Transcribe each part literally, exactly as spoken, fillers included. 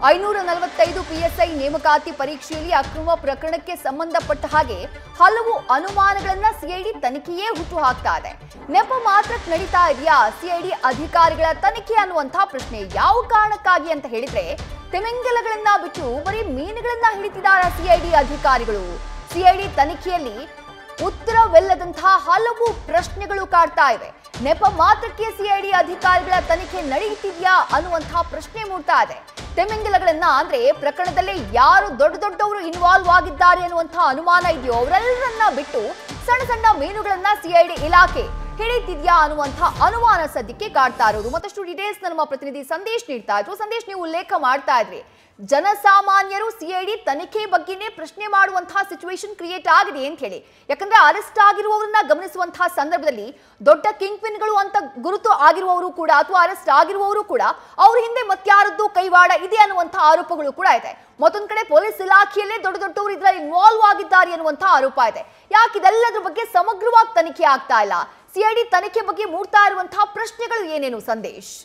ಐನೂರ ನಲವತ್ತೈದು ಪಿಎಸ್ಐ ನೇಮಕಾತಿ ಪರೀಕ್ಷೆಯಲ್ಲಿ ಅಕ್ರಮ ಪ್ರಕರಣಕ್ಕೆ ಸಂಬಂಧಪಟ್ಟ ಹಾಗೆ ಹಲವು ಅನುಮಾನಗಳನ್ನ ಸಿಐಡಿ ತನಿಖೆಯೇ ಹುಟ್ಟು ಹಾಕ್ತಾ ಇದೆ. ನೆಪ ಮಾತ್ರಕ್ಕೆ ನಡೀತಾ ಇದೆಯಾ ಸಿಐಡಿ ಅಧಿಕಾರಿಗಳ ತನಿಖೆ ಅನ್ನುವಂತಹ ಪ್ರಶ್ನೆ. ಯಾವ ಕಾರಣಕ್ಕಾಗಿ ಅಂತ ಹೇಳಿದ್ರೆ ತಿಮಿಂಗಲಗಳನ್ನ ಬಿಟ್ಟು ಬರೀ ಮೀನುಗಳನ್ನ ಹಿಡಿತಿದ್ದಾರ ಸಿಐಡಿ ಅಧಿಕಾರಿಗಳು. ಸಿಐಡಿ ತನಿಖೆಯಲ್ಲಿ ಉತ್ತರವಿಲ್ಲದಂತಹ ಹಲವು ಪ್ರಶ್ನೆಗಳು ಕಾಡ್ತಾ ಇವೆ. ನೆಪ ಮಾತ್ರಕ್ಕೆ ಸಿಐಡಿ ಅಧಿಕಾರಿಗಳ ತನಿಖೆ ನಡೆಯುತ್ತಿದೆಯಾ ಅನ್ನುವಂತಹ ಪ್ರಶ್ನೆ ಮೂಡ್ತಾ ಇದೆ. ತಿಮಿಂಗಲಗಳನ್ನ ಅಂದ್ರೆ ಪ್ರಕರಣದಲ್ಲಿ ಯಾರು ದೊಡ್ಡ ದೊಡ್ಡವರು ಇನ್ವಾಲ್ವ್ ಆಗಿದ್ದಾರೆ ಅನ್ನುವಂತಹ ಅನುಮಾನ ಇದೆಯೋ ಅವರೆಲ್ಲರನ್ನ ಬಿಟ್ಟು ಸಣ್ಣ ಸಣ್ಣ ಮೀನುಗಳನ್ನ ಸಿಐಡಿ ಇಲಾಖೆ ಹಿಡಿತಿದ್ಯಾ ಅನ್ನುವಂತಹ ಅನುಮಾನ ಸದ್ಯಕ್ಕೆ ಕಾಡ್ತಾ ಇರೋದು. ಮತ್ತಷ್ಟು ಡೀಟೇಲ್ಸ್ ನಮ್ಮ ಪ್ರತಿನಿಧಿ ಸಂದೇಶ್ ನೀಡ್ತಾ ಇದ್ರು. ಸಂದೇಶ್, ನೀವು ಉಲ್ಲೇಖ ಮಾಡ್ತಾ ಇದ್ರಿ ಜನಸಾಮಾನ್ಯರು ಸಿಐಡಿ ತನಿಖೆ ಬಗ್ಗೆನೇ ಪ್ರಶ್ನೆ ಮಾಡುವಂತಹ ಸಿಚುವೇಶನ್ ಕ್ರಿಯೇಟ್ ಆಗಿದೆ ಅಂತ ಹೇಳಿ. ಯಾಕಂದ್ರೆ ಅರೆಸ್ಟ್ ಆಗಿರುವವರನ್ನ ಗಮನಿಸುವಂತಹ ಸಂದರ್ಭದಲ್ಲಿ ದೊಡ್ಡ ಕಿಂಗ್ ಪಿನ್ಗಳು ಅಂತ ಗುರುತು ಆಗಿರುವವರು ಕೂಡ ಅಥವಾ ಅರೆಸ್ಟ್ ಆಗಿರುವವರು ಕೂಡ ಅವ್ರ ಹಿಂದೆ ಮತ್ಯಾರದ್ದು ಕೈವಾಡ ಇದೆ ಅನ್ನುವಂತಹ ಆರೋಪಗಳು ಕೂಡ ಇದೆ. ಮತ್ತೊಂದ್ ಕಡೆ ಪೊಲೀಸ್ ಇಲಾಖೆಯಲ್ಲೇ ದೊಡ್ಡ ದೊಡ್ಡವರು ಇದರಲ್ಲಿ ಇನ್ವಾಲ್ವ್ ಆಗಿದ್ದಾರೆ ಅನ್ನುವಂತಹ ಆರೋಪ ಇದೆ. ಯಾಕೆ ಇದೆಲ್ಲದ್ರ ಬಗ್ಗೆ ಸಮಗ್ರವಾಗಿ ತನಿಖೆ ಆಗ್ತಾ ಇಲ್ಲ? ಸಿಐಡಿ ತನಿಖೆ ಬಗ್ಗೆ ಮೂಡ್ತಾ ಇರುವಂತಹ ಪ್ರಶ್ನೆಗಳು ಏನೇನು ಸಂದೇಶ್?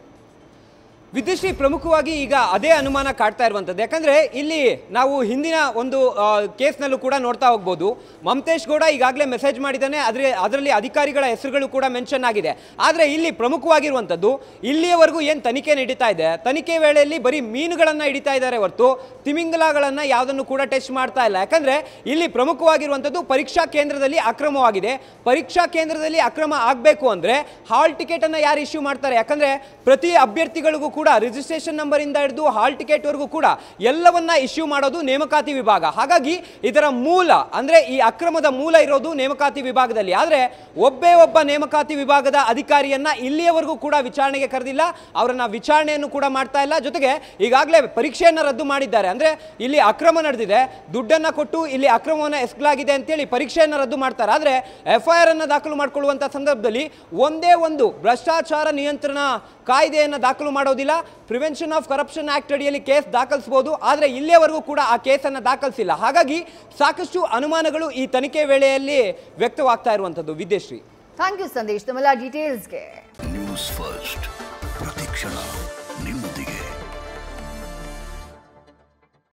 ವಿದ್ಯುಶ್ರೀ, ಪ್ರಮುಖವಾಗಿ ಈಗ ಅದೇ ಅನುಮಾನ ಕಾಡ್ತಾ ಇರುವಂಥದ್ದು. ಯಾಕಂದರೆ ಇಲ್ಲಿ ನಾವು ಹಿಂದಿನ ಒಂದು ಕೇಸ್ನಲ್ಲೂ ಕೂಡ ನೋಡ್ತಾ ಹೋಗ್ಬೋದು. ಮಮತೇಶ್ ಗೌಡ ಈಗಾಗಲೇ ಮೆಸೇಜ್ ಮಾಡಿದ್ದಾನೆ, ಆದರೆ ಅದರಲ್ಲಿ ಅಧಿಕಾರಿಗಳ ಹೆಸರುಗಳು ಕೂಡ ಮೆನ್ಷನ್ ಆಗಿದೆ. ಆದರೆ ಇಲ್ಲಿ ಪ್ರಮುಖವಾಗಿರುವಂಥದ್ದು ಇಲ್ಲಿಯವರೆಗೂ ಏನು ತನಿಖೆ ನಡೀತಾ ಇದೆ, ತನಿಖೆ ವೇಳೆಯಲ್ಲಿ ಬರೀ ಮೀನುಗಳನ್ನು ಹಿಡಿತಾ ಇದ್ದಾರೆ ಹೊರತು ತಿಮಿಂಗಲಗಳನ್ನು ಯಾವುದನ್ನು ಕೂಡ ಟೆಸ್ಟ್ ಮಾಡ್ತಾ ಇಲ್ಲ. ಯಾಕಂದರೆ ಇಲ್ಲಿ ಪ್ರಮುಖವಾಗಿರುವಂಥದ್ದು ಪರೀಕ್ಷಾ ಕೇಂದ್ರದಲ್ಲಿ ಅಕ್ರಮವಾಗಿದೆ. ಪರೀಕ್ಷಾ ಕೇಂದ್ರದಲ್ಲಿ ಅಕ್ರಮ ಆಗಬೇಕು ಅಂದರೆ ಹಾಲ್ ಟಿಕೆಟನ್ನು ಯಾರು ಇಶ್ಯೂ ಮಾಡ್ತಾರೆ? ಯಾಕಂದರೆ ಪ್ರತಿ ಅಭ್ಯರ್ಥಿಗಳಿಗೂ ಕೂಡ ರಿಜಿಸ್ಟ್ರೇಷನ್ ನಂಬರ್ ಇಂದ ಹಿಡಿದು ಹಾಲ್ ಟಿಕೆಟ್ ವರೆಗೂ ಕೂಡ ಎಲ್ಲವನ್ನ ಇಶ್ಯೂ ಮಾಡೋದು ನೇಮಕಾತಿ ವಿಭಾಗ. ಹಾಗಾಗಿ ಇದರ ಮೂಲ ಅಂದ್ರೆ ಈ ಅಕ್ರಮದ ಮೂಲ ಇರೋದು ನೇಮಕಾತಿ ವಿಭಾಗದಲ್ಲಿ. ಆದರೆ ಒಬ್ಬೇ ಒಬ್ಬ ನೇಮಕಾತಿ ವಿಭಾಗದ ಅಧಿಕಾರಿಯನ್ನ ಇಲ್ಲಿಯವರೆಗೂ ಕೂಡ ವಿಚಾರಣೆಗೆ ಕರೆದಿಲ್ಲ, ಅವರನ್ನ ವಿಚಾರಣೆಯನ್ನು ಕೂಡ ಮಾಡ್ತಾ ಇಲ್ಲ. ಜೊತೆಗೆ ಈಗಾಗಲೇ ಪರೀಕ್ಷೆಯನ್ನ ರದ್ದು ಮಾಡಿದ್ದಾರೆ. ಅಂದ್ರೆ ಇಲ್ಲಿ ಅಕ್ರಮ ನಡೆದಿದೆ, ದುಡ್ಡನ್ನ ಕೊಟ್ಟು ಇಲ್ಲಿ ಅಕ್ರಮವನ್ನು ಎಸಗಲಾಗಿದೆ ಅಂತೇಳಿ ಪರೀಕ್ಷೆಯನ್ನ ರದ್ದು ಮಾಡ್ತಾರೆ. ಆದರೆ ಎಫ್ಐಆರ್ ಅನ್ನು ದಾಖಲು ಮಾಡಿಕೊಳ್ಳುವಂತಹ ಸಂದರ್ಭದಲ್ಲಿ ಒಂದೇ ಒಂದು ಭ್ರಷ್ಟಾಚಾರ ನಿಯಂತ್ರಣ ಕಾಯ್ದೆಯನ್ನು ದಾಖಲು ಮಾಡೋದಿಲ್ಲ. ಪ್ರಿವೆನ್ಷನ್ ಆಫ್ ಕರಪ್ಷನ್ ಆಕ್ಟ್ ಅಡಿಯಲ್ಲಿ ಕೇಸ್ ದಾಖಲಿಸಬಹುದು, ಆದರೆ ಇಲ್ಲಿಯವರೆಗೂ ಕೂಡ ಆ ಕೇಸನ್ನು ದಾಖಲಿಸಿಲ್ಲ. ಹಾಗಾಗಿ ಸಾಕಷ್ಟು ಅನುಮಾನಗಳು ಈ ತನಿಖೆ ವೇಳೆಯಲ್ಲಿ ವ್ಯಕ್ತವಾಗ್ತಾ ಇರುವಂತದ್ದು. ವಿದ್ಯಶ್ರೀ, ಥ್ಯಾಂಕ್ ಯು ಸಂದೇಶ್, ತಮ್ಮೆಲ್ಲ ಡೀಟೇಲ್ಸ್ಗೆ. ನ್ಯೂಸ್ ಫಸ್ಟ್ ಪ್ರತಿಕ್ಷಣ ನಿಮ್ಮೊಂದಿಗೆ.